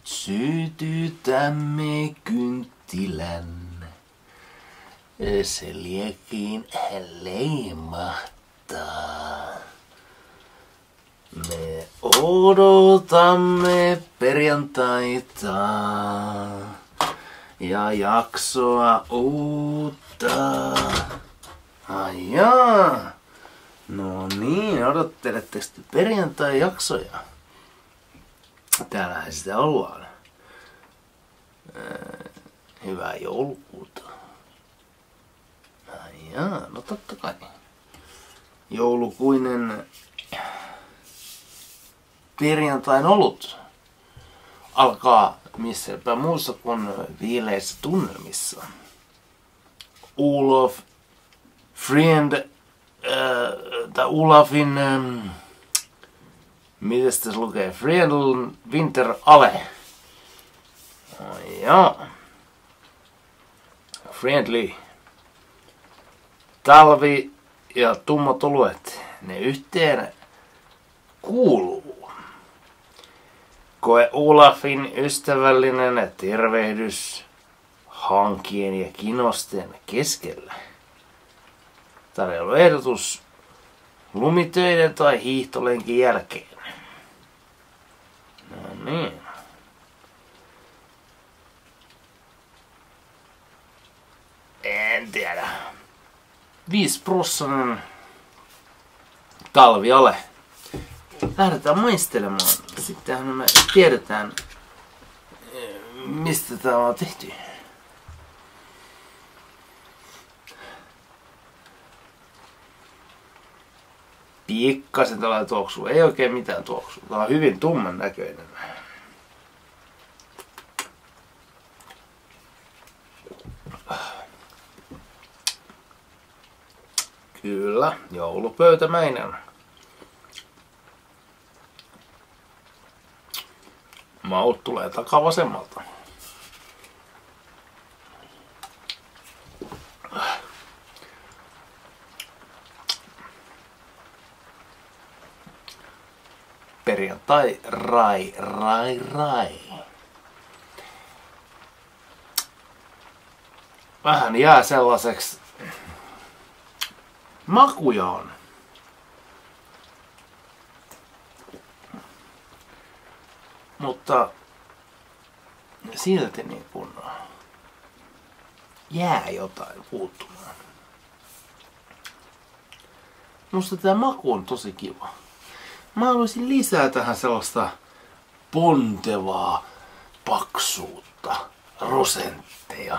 Nyt sytytämme kynttilän. Se liekiin leimahtaa. Me odotamme perjantaita ja jaksoa uutta. Ai jaa. No niin, odotteletteko te perjantai-jaksoja? Täällähän sitä ollaan. Hyvää joulukuuta. Ai jaa, no totta kai. Joulukuinen perjantain olut alkaa missäpä muussa kuin viileissä tunnelmissa. Olof Friend, tai Olafin, miten se lukee? Friendl Winter Ale. Jaa. Friendly. Talvi ja tummat oluet, ne yhteen kuuluu. Koe Olafin ystävällinen tervehdys hankien ja kinosten keskellä. Tarjoiluehdotus lumitöiden tai hiihtolenkin jälkeen. No niin. En tiedä. 5% talviale. Lähdetään maistelemaan. Sittenhän me tiedetään, mistä tää on tehty. Pikkasen tällainen tuoksu. Ei oikein mitään tuoksua. Tää on hyvin tumman näköinen. Kyllä, joulupöytämäinen. Maut tulee takavasemmalta. Perjantai, rai. Vähän jää sellaiseksi. Makuja on. Mutta silti niin kun jää jotain puuttumaan. Musta tää maku on tosi kiva. Mä haluaisin lisää tähän sellaista pontevaa paksuutta, rosentteja.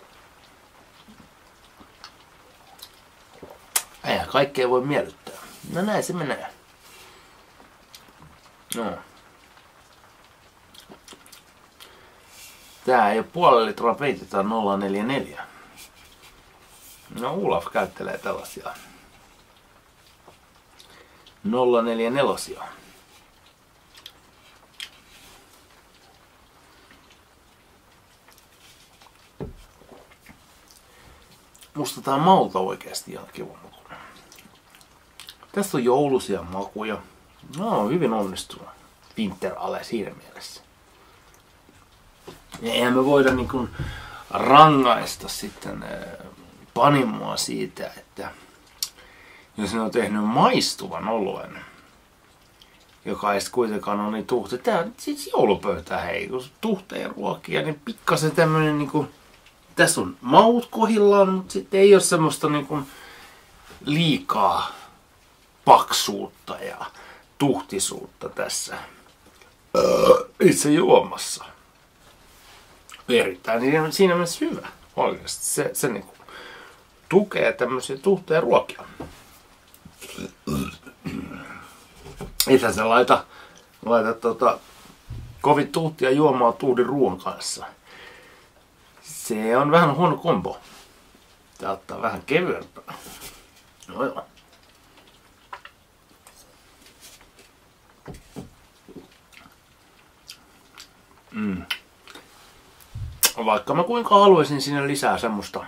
Eihän kaikkea voi miellyttää. No näin se menee. No. Tää ei oo puoli litraa peitetään 044. No Olaf käyttelee tällaisia 044. Musta tää maulta oikeesti ihan kiva maku. Tässä on jouluisia makuja. No on hyvin onnistunut. Winter Ale siinä mielessä. Ja eihän me voida niin kuin rangaista sitten panimoa siitä, että jos ne on tehnyt maistuvan oluen, joka ei kuitenkaan ole niin tuhti. Tää on siis joulupöytä, hei, kun tuhteen ruokia, niin pikkasen tämmönen niinku, tässä on maut kohillaan, mutta sitten ei ole semmoista niinku liikaa paksuutta ja tuhtisuutta tässä itse juomassa. Erittäin siinä mielessä hyvä. Oikeasti se niinku tukee tämmöisiä tuhteen ruokia. Itse se laita kovin tuhtia juomaa tuhdin ruoan kanssa. Se on vähän huono kombo. Tää ottaa vähän kevyempää. No joo. Vaikka mä kuinka haluaisin sinne lisää semmoista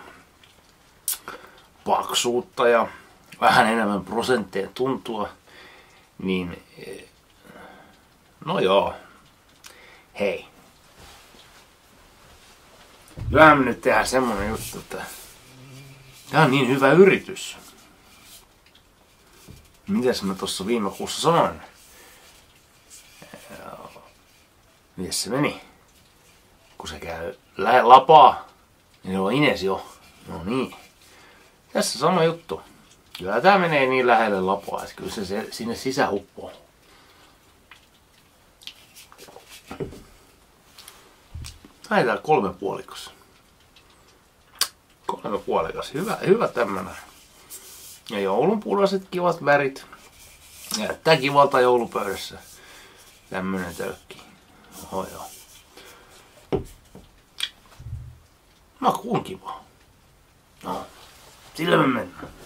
paksuutta ja vähän enemmän prosentteja tuntua, niin no joo, hei, Kyllähän me nyt tehdään semmonen juttu, että tää on niin hyvä yritys. Mitäs mä tossa viime kuussa sanoin? Mites se meni? Kun se käy lapaa, niin se on ines jo. No niin. Tässä sama juttu. Kyllä tää menee niin lähelle lapaa, että kyllä se sinne sisähuppoo. Lähetään 3 puolikas. 3 puolikas. Hyvä tämmönen. Ja joulunpunaiset kivat värit. Näyttää kivalta joulupöydässä. Tämmönen tölkki. Oho joo. Maku on kiva. No, sillä me mennään.